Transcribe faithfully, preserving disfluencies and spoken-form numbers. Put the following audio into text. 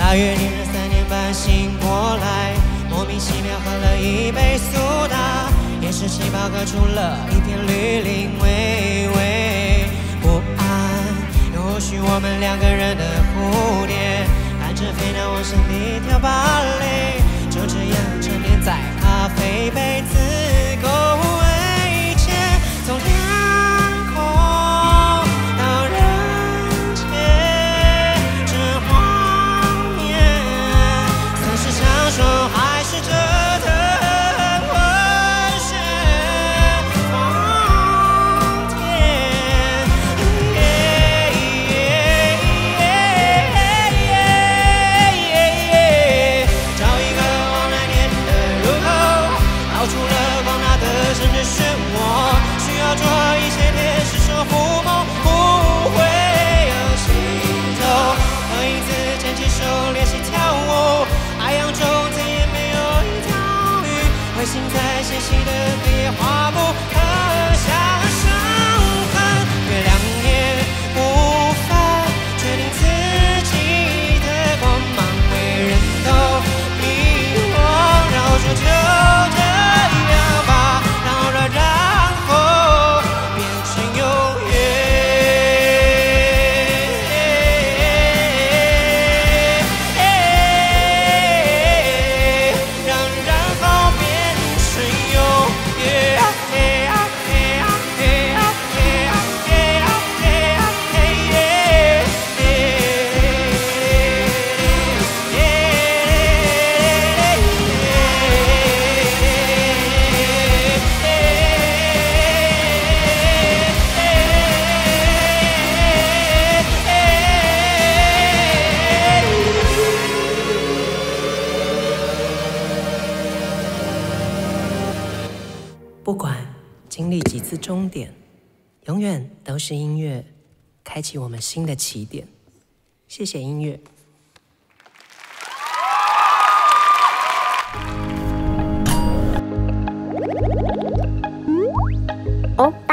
大约恋人三年半醒过来，莫名其妙喝了一杯苏打，也是气泡喝出了一片绿林，微微不安。或许我们两个人的蝴蝶，看着飞鸟往身边跳芭蕾，就这样沉淀在咖啡杯，自够为艰。从天空到人间，这画面总是想说还是这的很温煦，放天。找一个往来年的入口，逃出了广大的城市漩涡，需要做一些天使守护梦，不会有尽头。和影子牵起手练习跳舞，海洋中再也没有一条鱼会醒在纤细的黑夜花木，刻下伤痕。月亮也无法决定自己的光芒，每人都迷惑，然后就这样吧，然然然后变成永远。让然后变成永远。 不管经历几次终点，永远都是音乐开启我们新的起点。谢谢音乐。 哦。